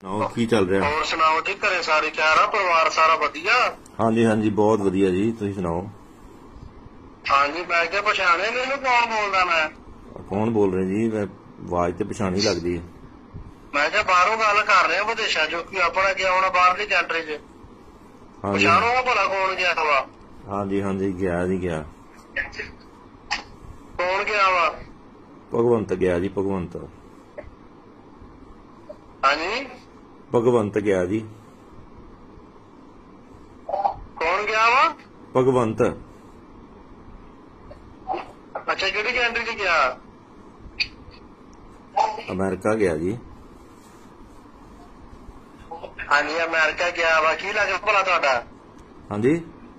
ਕੀ ਚੱਲ ਰਿਹਾ? ਹੋਰ ਸੁਣਾਓ ਜੀ, ਘਰੇ ਸਾਰੇ ਖੈਰ ਆ? ਪਰਿਵਾਰ ਸਾਰਾ ਵਧੀਆ? ਹਾਂਜੀ ਹਾਂਜੀ, ਬਹੁਤ ਵਧੀਆ ਜੀ, ਤੁਸੀਂ ਸੁਣਾਓ। ਹਾਂਜੀ, ਮੈਂ ਕਿਹਾ ਪਛਾਣਿਆ ਮੈਨੂੰ? ਕੌਣ ਬੋਲਦਾ? ਮੈਂ ਕੌਣ ਬੋਲ ਰਹੇ ਜੀ? ਮੈਂ ਆਵਾਜ਼ ਤੇ ਪਛਾਣੀ ਲੱਗਦੀ ਹੈ। ਮੈਂ ਕਿਹਾ ਬਾਹਰੋਂ ਗੱਲ ਕਰ ਰਿਹਾ ਵਿਦੇਸ਼ਾਂ ਚੋਂ, ਕਿ ਆਪਣਾ ਗਿਆ ਹੋਣਾ ਬਾਹਰਲੀ ਕੰਟਰੀ ਚ। ਹਾਂਜੀ ਪਛਾਣੋਗਾ ਭਲਾ ਕੌਣ ਗਿਆ ਵਾ? ਹਾਂਜੀ ਹਾਂਜੀ, ਗਿਆ ਜੀ ਗਿਆ। ਕੌਣ ਗਿਆ ਵਾ? ਭਗਵੰਤ ਗਿਆ ਜੀ, ਭਗਵੰਤ। ਹਾਂਜੀ, ਭਗਵੰਤ ਗਿਆ ਜੀ। ਕੌਣ ਗਿਆ ਵਾ? ਭਗਵੰਤ। ਅੱਛਾ, ਕਿਹੜੀ ਕੰਟਰੀ ਚ ਗਿਆ? ਅਮਰੀਕਾ ਗਿਆ ਜੀ। ਹਾਂਜੀ, ਅਮਰੀਕਾ ਗਿਆ ਵਾ। ਕੀ ਲੱਗਦਾ ਭਲਾ ਤੁਹਾਡਾ? ਹਾਂਜੀ,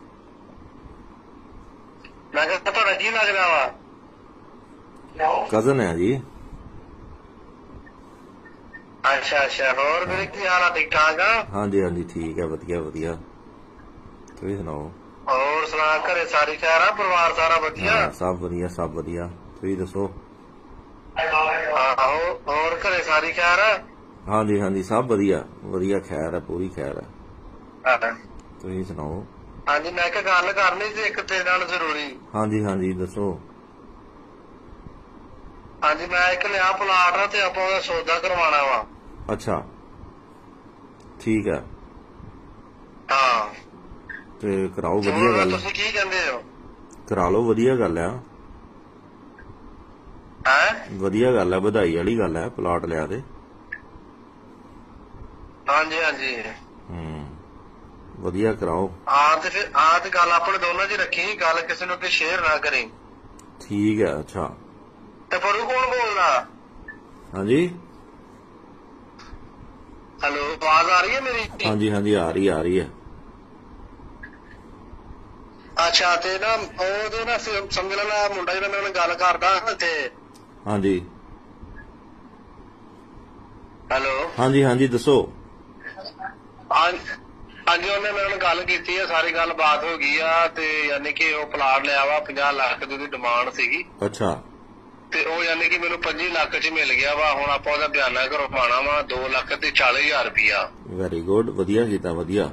ਮੈਂ ਕਿਹਾ ਤੁਹਾਡਾ ਕੀ ਲੱਗਦਾ ਵਾ? ਕਜ਼ਨ ਹੈ ਜੀ। ਅੱਛਾ ਅੱਛਾ, ਹੋਰ ਵੀਰੇ ਕੀ ਹਾਲ ਆ? ਠੀਕ ਠਾਕ ਆ? ਹਾਂਜੀ ਹਾਂਜੀ, ਠੀਕ ਹੈ, ਵਧੀਆ ਵਧੀਆ, ਤੁਸੀਂ ਸੁਣਾਓ। ਹੋਰ ਸੁਣਾ, ਘਰੇ ਸਾਰੀ ਖੈਰ ਆ? ਪਰਿਵਾਰ ਸਾਰਾ ਵਧੀਆ? ਹਾਂ, ਸਭ ਵਧੀਆ ਸਭ ਵਧੀਆ, ਤੁਸੀਂ ਦੱਸੋ। ਆਹੋ, ਹੋਰ ਘਰੇ ਸਾਰੀ ਖੈਰ ਆ? ਹਾਂਜੀ ਹਾਂਜੀ, ਸਭ ਵਧੀਆ ਵਧੀਆ, ਖੈਰ ਹੈ, ਪੂਰੀ ਖੈਰ ਹੈ, ਤੁਸੀਂ ਸੁਣਾਓ। ਹਾਂਜੀ, ਮੈਂ ਕਿਹਾ ਗੱਲ ਕਰਨੀ ਸੀ ਇੱਕ ਤੇਰੇ ਨਾਲ ਜ਼ਰੂਰੀ। ਹਾਂਜੀ ਹਾਂਜੀ, ਦੱਸੋ। ਹਾਂਜੀ, ਮੈਂ ਇੱਕ ਲਿਆ ਪਲਾਟ ਆ ਤੇ ਆਪਾਂ ਉਹਦਾ ਸੌਦਾ ਕਰਵਾਉਣਾ ਵਾ। ਅੱਛਾ, ਠੀਕ ਹੈ, ਹਾਂ, ਤੇ ਕਰਾਓ, ਵਧੀਆ ਹੋਰ ਗੱਲ। ਤੁਸੀਂ ਕੀ ਕਹਿੰਦੇ ਹੋ? ਕਰਾ ਲਓ, ਵਧੀਆ ਗੱਲ ਆ। ਹੈ, ਵਧੀਆ ਗੱਲ ਹੈ, ਵਧਾਈ ਵਾਲੀ ਗੱਲ ਹੈ, ਪਲਾਟ ਲਿਆ ਤੇ। ਹਾਂਜੀ ਹਾਂਜੀ, ਵਧੀਆ ਕਰਾਓ। ਤੇ ਫਿਰ ਤੇ ਗੱਲ ਆਪਣੇ ਦੋਨਾਂ 'ਚ ਰੱਖੀ, ਗੱਲ ਕਿਸੇ ਨੂੰ ਸ਼ੇਅਰ ਨਾ ਕਰੀ। ਠੀਕ ਹੈ, ਅੱਛਾ। ਤੇ ਪਰੂ ਕੌਣ ਬੋਲਦਾ? ਹਾਂਜੀ, ਹੈਲੋ, ਆਵਾਜ਼ ਆ ਰਹੀ ਹੈ ਮੇਰੀ? ਹਾਂਜੀ ਹਾਂਜੀ, ਆ ਰਹੀ ਹੈ। ਅੱਛਾ, ਤੇ ਨਾ ਉਹਦੇ ਨਾ ਸਮਝ ਲੈਣਾ ਮੁੰਡਾ ਜਿਹੜਾ ਮੇਰੇ ਨਾਲ ਗੱਲ ਕਰਦਾ ਤੇ। ਹਾਂਜੀ ਹੈਲੋ, ਹਾਂਜੀ ਹਾਂਜੀ, ਦੱਸੋ। ਹਾਂਜੀ, ਉਹਨੇ ਮੇਰੇ ਨਾਲ ਗੱਲ ਕੀਤੀ ਆ, ਸਾਰੀ ਗੱਲ ਬਾਤ ਹੋ ਗਈ ਆ, ਤੇ ਯਾਨੀ ਕਿ ਉਹ ਪਲਾਟ ਲਿਆ ਵਾ, 50 ਲੱਖ ਦੀ ਉਹਦੀ ਡਿਮਾਂਡ ਸੀਗੀ। ਅੱਛਾ, ਤੇ ਉਹ ਯਾਨੀ ਕਿ ਮੈਨੂੰ 25 ਲੱਖ ਚ ਮਿਲ ਗਿਆ ਵਾ। ਹੁਣ ਆਪਾਂ ਉਹਦਾ ਬਿਆਨਾ ਕਰਵਾਉਣਾ ਵਾ 2,40,000 ਰੁਪਇਆ। ਵੈਰੀ ਗੁੱਡ, ਵਧੀਆ ਕੀਤਾ, ਵਧੀਆ।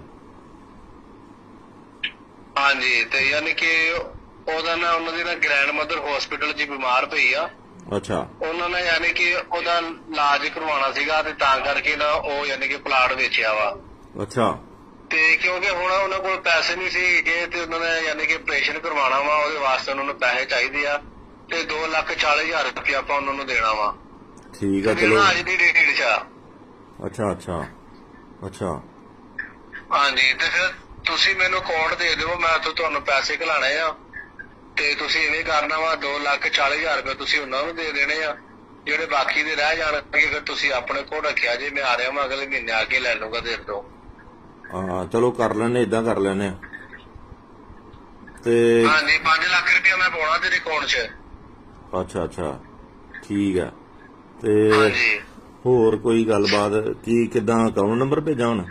ਹਾਂਜੀ, ਤੇ ਯਾਨੀ ਕਿ ਉਹਦਾ ਨਾ, ਉਹਨਾਂ ਦੀ ਨਾ ਗ੍ਰੈਂਡ ਮਦਰ ਹਸਪੀਟਲ 'ਚ ਬਿਮਾਰ ਪਈ ਆ। ਅੱਛਾ, ਉਹਨਾਂ ਨੇ ਯਾਨੀ ਕਿ ਉਹਦਾ ਇਲਾਜ ਕਰਵਾਉਣਾ ਸੀਗਾ, ਤੇ ਤਾਂ ਕਰਕੇ ਨਾ ਉਹ ਯਾਨੀ ਕਿ ਪਲਾਟ ਵੇਚਿਆ ਵਾ। ਅੱਛਾ, ਤੇ ਕਿਉਂਕਿ ਹੁਣ ਉਹਨਾਂ ਕੋਲ ਪੈਸੇ ਨਹੀਂ ਸੀਗੇ, ਤੇ ਉਹਨਾਂ ਨੇ ਯਾਨੀ ਕਿ ਆਪਰੇਸ਼ਨ ਕਰਵਾਉਣਾ ਵਾ, ਉਹਦੇ ਵਾਸਤੇ ਉਹਨਾਂ ਨੂੰ ਪੈਸੇ ਚਾਹੀਦੇ ਆ, ਤੇ 2,40,000 ਰੁਪਇਆ ਆਪਾਂ ਉਹਨਾਂ ਨੂੰ ਦੇਣਾ ਵਾ। ਠੀਕ ਆ, ਤੇ ਚਲੋ। ਅੱਜ ਦੀ ਡੇਟ 'ਚ ਆ। ਅੱਛਾ ਅੱਛਾ ਅੱਛਾ, ਹਾਂਜੀ, ਤੇ ਫਿਰ ਤੁਸੀਂ ਮੈਨੂੰ ਕੋਡ ਦੇ ਦਿਓ, ਮੈਂ ਤੁਹਾਨੂੰ ਪੈਸੇ ਘਲਾਣੇ ਆ, ਤੇ ਤੁਸੀਂ ਇਵੇਂ ਕਰਨਾ ਵਾ, 2,40,000 ਰੁਪਏ ਤੁਸੀਂ ਉਹਨਾਂ ਨੂੰ ਦੇ ਦੇਣੇ ਆ, ਜਿਹੜੇ ਬਾਕੀ ਦੇ ਰਹਿ ਜਾਣਗੇ ਫਿਰ ਤੁਸੀਂ ਆਪਣੇ ਕੋਲ ਰੱਖਿਆ ਜੇ। ਮੈਂ ਆ ਰਿਹਾ ਵਾ ਅਗਲੇ ਮਹੀਨੇ, ਆ ਕੇ ਲੈ ਲੂੰਗਾ ਦੇ ਦੋ। ਹਾਂ, ਚਲੋ ਕਰ ਲੈਣੇ, ਏਦਾਂ ਕਰ ਲੈਣੇ ਆ। ਤੇ ਹਾਂਜੀ, 5 ਲੱਖ ਰੁਪਇਆ ਮੈਂ ਪਾਉਣਾ ਤੇਰੇ ਅਕਾਊਂਟ 'ਚ। ਅੱਛਾ ਅੱਛਾ, ਠੀਕ ਹੈ। ਤੇ ਹਾਂਜੀ, ਹੋਰ ਕੋਈ ਗੱਲਬਾਤ? ਕੀ ਕਿੱਦਾਂ ਅਕਾਊਂਟ ਨੰਬਰ ਭੇਜਾਂ ਹੁਣ?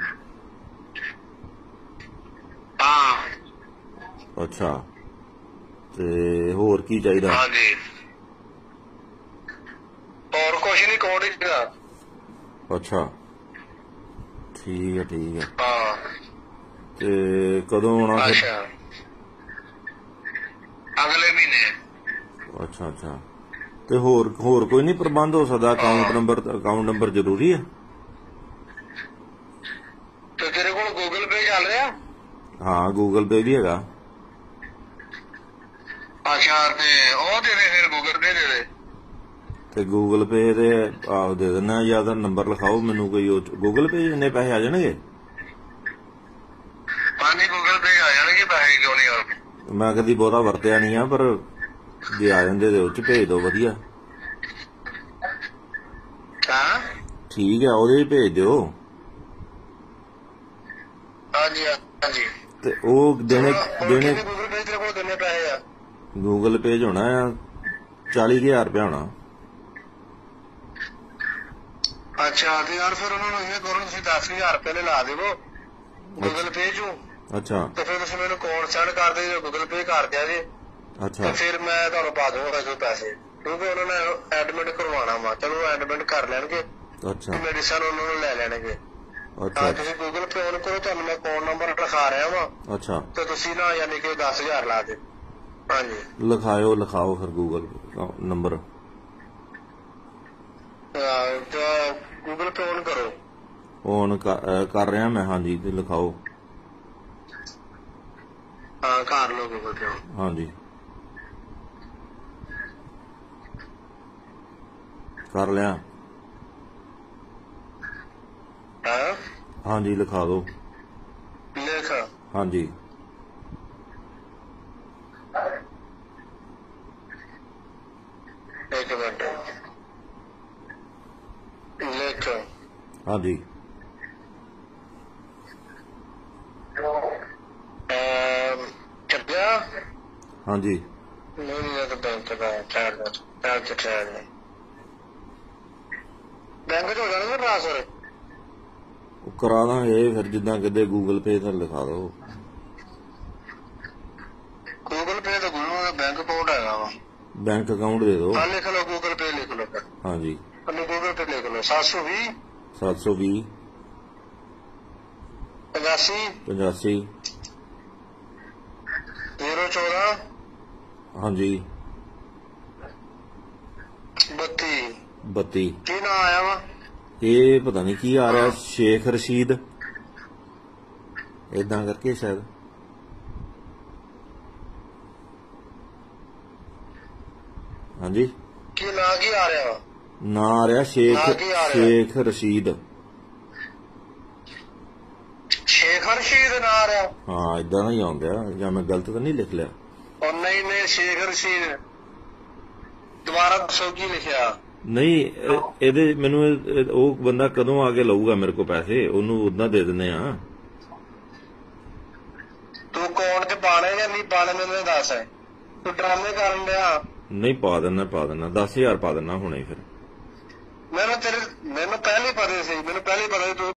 ਹਾਂ, ਅੱਛਾ, ਤੇ ਹੋਰ ਕੀ ਚਾਹੀਦਾ? ਹਾਂਜੀ, ਹੋਰ ਕੁਛ ਨੀ, ਕੋਡ ਹੀ ਸੀਗਾ। ਅੱਛਾ, ਠੀਕ ਹੈ ਠੀਕ ਹੈ। ਹਾਂ, ਤੇ ਕਦੋਂ ਆਉਣਾ ਫਿਰ? ਅੱਛਾ, ਅਗਲੇ ਮਹੀਨੇ। ਅੱਛਾ ਅੱਛਾ, ਤੇ ਹੋਰ ਕੋਈ ਨਹੀਂ ਪ੍ਰਬੰਧ ਹੋ ਸਕਦਾ? ਅਕਾਊਂਟ ਨੰਬਰ ਜ਼ਰੂਰੀ ਹੈ? ਤੇ ਤੇਰੇ ਕੋਲ ਗੂਗਲ ਪੇ ਚੱਲ ਰਿਹਾ? ਹਾਂ, ਗੂਗਲ ਪੇ ਵੀ ਹੈਗਾ। ਅੱਛਾ, ਤੇ ਉਹ ਦੇ ਦੇ ਫਿਰ, ਗੂਗਲ ਪੇ ਦੇ ਦੇ। ਤੇ ਗੂਗਲ ਪੇ ਦੇ ਆਹ ਦੇ ਦਿੰਦਾ, ਜਾਂ ਤਾਂ ਨੰਬਰ ਲਿਖਾਓ ਮੈਨੂੰ ਕੋਈ, ਉਹ ਗੂਗਲ ਪੇ ਇੰਨੇ ਪੈਸੇ ਆ ਜਾਣਗੇ? ਹਾਂਜੀ, ਗੂਗਲ ਪੇ ਆ ਜਾਣਗੇ, ਪੈਸੇ ਕਿਉਂ ਨਹੀਂ ਆਉਣਗੇ? ਮੈਂ ਕਦੀ ਬਹੁਤਾ ਵਰਤਿਆ ਨਹੀਂ ਆ, ਪਰ ਜੇ ਆ ਜਾਂਦੇ ਤੇ ਉਹ 'ਚ ਭੇਜ ਦਿਓ, ਵਧੀਆ। ਹਾਂ, ਠੀਕ ਹੈ, ਉਹਦੇ 'ਚ ਭੇਜ ਦਿਓ। ਹਾਂਜੀ ਹਾਂਜੀ, ਤੇ ਉਹ ਦੇਣੇ ਗੂਗਲ ਪੇ ਤੇਰੇ ਕੋਲ ਕਿੰਨੇ ਪੈਸੇ ਆ? ਗੂਗਲ ਪੇ 'ਚ ਹੋਣਾ ਆ 40,000 ਰੁਪਇਆ ਹੋਣਾ। ਅੱਛਾ, ਤੇ ਯਾਰ ਫਿਰ ਉਹਨਾਂ ਨੂੰ ਇਹ ਕਰੋ, ਤੁਸੀਂ 10,000 ਰੁਪਏ ਲਾ ਦੇਵੋ ਗੂਗਲ ਪੇ 'ਚੋਂ। ਅੱਛਾ, ਤੇ ਫਿਰ ਤੁਸੀਂ ਮੈਨੂੰ ਕੋਡ ਸੈਂਡ ਕਰ ਦਿਓ, ਗੂਗਲ ਪੇ ਕਰ ਦਿਆ ਜੇ। ਅੱਛਾ, ਤੇ ਫਿਰ ਮੈਂ ਤੁਹਾਨੂੰ ਪਾ ਦੂੰਗਾ ਪੈਸੇ, ਕਿਉਂਕਿ ਉਹਨਾਂ ਨੇ ਐਡਮਿਟ ਕਰਵਾਉਣਾ ਵਾ। ਚਲੋ ਐਡਮਿਟ ਕਰ ਲੈਣਗੇ, ਅੱਛਾ, ਮੈਡੀਸਨ ਉਹਨਾਂ ਨੂੰ ਲੈ ਲੈਣਗੇ। ਅੱਛਾ ਤੁਸੀਂ ਗੂਗਲ ਪੇ ਔਨ ਕਰੋ, ਤੁਹਾਨੂੰ ਮੈਂ ਅਕਾਊਂਟ ਨੰਬਰ ਲਿਖਾ ਰਿਹਾ ਵਾ ਅੱਛਾ ਤੇ ਤੁਸੀਂ ਨਾ ਯਾਨੀ ਕਿ 10,000 ਲਾ ਦਿਓ। ਹਾਂਜੀ ਲਿਖਾਓ ਫਿਰ Google number. Google Pay on ਕਰੋ। ਔਨ ਕਰ ਰਿਹਾ ਮੈਂ। ਹਾਂਜੀ ਤੇ ਲਿਖਾਓ। ਹਾਂ ਕਰ ਲਓ ਗੂਗਲ ਪੇ। ਹਾਂਜੀ ਕਰ ਲਿਆ। ਹਾਂ ਹਾਂਜੀ ਲਿਖਾ ਦਿਓ। ਲਿਖ। ਹਾਂਜੀ ਇੱਕ ਮਿੰਟ ਲਿਖ। ਹਾਂਜੀ ਚੱਲਿਆ। ਹਾਂਜੀ ਨਹੀਂ ਇਹ ਤਾਂ ਬੈਂਕ ਦਾ ਬੈਂਕ ਚ ਹੋ ਜਾਣਾ ਟ੍ਰਾਂਸਫਰ। ਉਹ ਕਰਾ ਦਾਂਗੇ ਫਿਰ, ਜਿੱਦਾਂ ਕਿਤੇ ਗੂਗਲ ਪੇ ਤਾਂ ਲਿਖਾ ਦਿਓ। ਗੂਗਲ ਪੇ ਤਾਂ ਗੁਰੂ ਦਾ ਬੈਂਕ ਅਕਾਊਂਟ ਹੈਗਾ ਵਾ। ਬੈਂਕ ਅਕਾਊਂਟ ਦੇ ਦਿਓ। ਹਾਂ ਲਿਖ ਲਓ, ਗੂਗਲ ਪੇ ਲਿਖ ਲਓ। ਹਾਂਜੀ ਗੂਗਲ ਪੇ ਲਿਖ ਲਓ। 720 720 85 85 014 ਹਾਂਜੀ 32। 32। ਕੀ ਨਾਂ ਆਇਆ ਵਾ? ਇਹ ਪਤਾ ਨਹੀਂ ਕੀ ਆ ਰਿਹਾ, ਸ਼ੇਖ ਰਸ਼ੀਦ ਏਦਾਂ ਕਰਕੇ ਸ਼ਾਇਦ। ਹਾਂਜੀ ਕੀ ਨਾਂ ਕੀ ਆ ਰਿਹਾ ਵਾ? ਨਾਂ ਆ ਰਿਹਾ ਸ਼ੇਖ ਰਸ਼ੀਦ। ਸ਼ੇਖ ਰਸ਼ੀਦ ਨਾਂ ਆ ਰਿਹਾ? ਹਾਂ ਏਦਾਂ ਦਾ ਹੀ ਆਉਂਦਾ, ਜਾਂ ਮੈਂ ਗਲਤ ਤਾਂ ਨਹੀਂ ਲਿਖ ਲਿਆ? ਉਹ ਨਹੀਂ ਸ਼ੇਖ ਰਸ਼ੀਦ। ਦੁਬਾਰਾ ਦੱਸੋ ਕੀ ਲਿਖਿਆ? ਨਹੀਂ ਇਹਦੇ ਮੈਨੂੰ ਉਹ ਬੰਦਾ ਕਦੋਂ ਆ ਕੇ ਲਊਗਾ ਮੇਰੇ ਕੋਲ ਪੈਸੇ? ਉਹਨੂੰ ਉਦਾਂ ਦੇ ਦਿੰਦੇ ਆ। ਤੂੰ ਅਕਾਊਂਟ ਚ ਪਾਣੇ ਜਾਂ ਨਹੀਂ ਪਾਣੇ ਮੈਨੂੰ ਦੱਸ। ਤੂੰ ਡਰਾਮੇ ਕਰਨ ਡਿਆ? ਨਹੀਂ ਪਾ ਦਿੰਦਾ 10,000 ਪਾ ਦਿੰਦਾ ਹੁਣੇ ਫਿਰ। ਮੈਨੂੰ ਪਹਿਲੇ ਪਤਾ ਸੀ ਤੂੰ